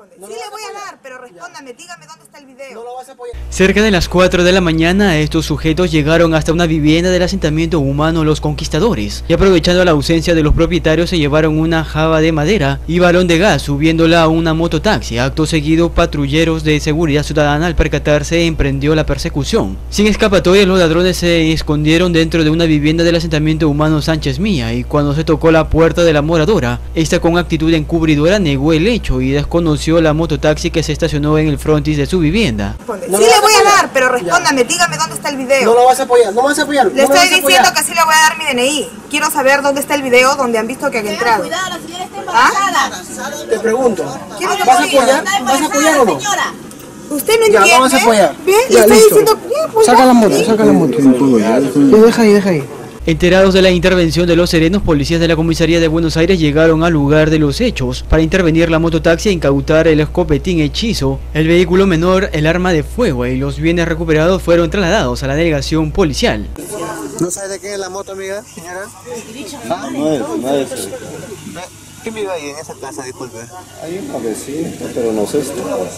Sí le voy a dar, pero respóndame, dígame dónde está el video. No lo vas a apoyar. Cerca de las 4 de la mañana, estos sujetos llegaron hasta una vivienda del asentamiento humano Los Conquistadores y, aprovechando la ausencia de los propietarios, se llevaron una jaba de madera y balón de gas, subiéndola a una mototaxi. Acto seguido, patrulleros de seguridad ciudadana, al percatarse, emprendió la persecución. Sin escapatoria, los ladrones se escondieron dentro de una vivienda del asentamiento humano Sánchez Milla, y cuando se tocó la puerta de la moradora, esta con actitud encubridora negó el hecho y desconoció la mototaxi que se estacionó en el frontis de su vivienda. Sí le voy a dar, pero respóndame, dígame dónde está el video. No lo vas a apoyar, no vas a apoyar. Le estoy diciendo que sí le voy a dar mi DNI. Quiero saber dónde está el video donde han visto que han entrado. Cuidado, la señora está embarazada. Te pregunto, ¿Quiero que ¿vas a apoye? apoyar o no? ¿Usted no Ya, entiende? no vas a apoyar. Bien, le Ya, estoy listo. diciendo bien, pues Saca ya. la moto, saca la moto. Deja ahí. Enterados de la intervención de los serenos, policías de la comisaría de Buenos Aires llegaron al lugar de los hechos para intervenir la mototaxi e incautar el escopetín hechizo, el vehículo menor, el arma de fuego, y los bienes recuperados fueron trasladados a la delegación policial. ¿No sabes de qué es la moto, amiga, señora? No es. ¿Qué vive ahí en esa casa, disculpe? Hay una vecina, pero no sé esto.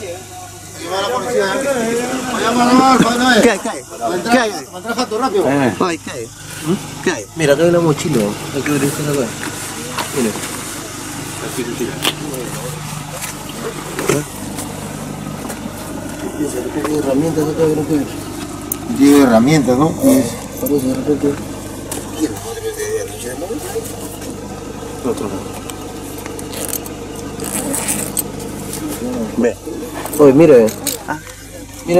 ¿Qué hay? ¿Qué hay? Ay, ¿qué hay? ¿Qué hay? Mira, acá hay una mochila. Hay que ver esto acá. Mira. Tiene herramientas acá que no puede. Tiene herramientas, ¿no? Parece de repente. ¿Quién? Otro. Ve. Oye, mira. Mira.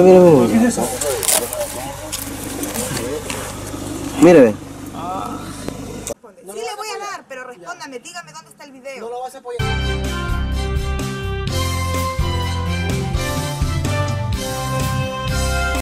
Mira, ve. Sí le voy a dar, pero respóndame, dígame dónde está el video. No lo vas a apoyar.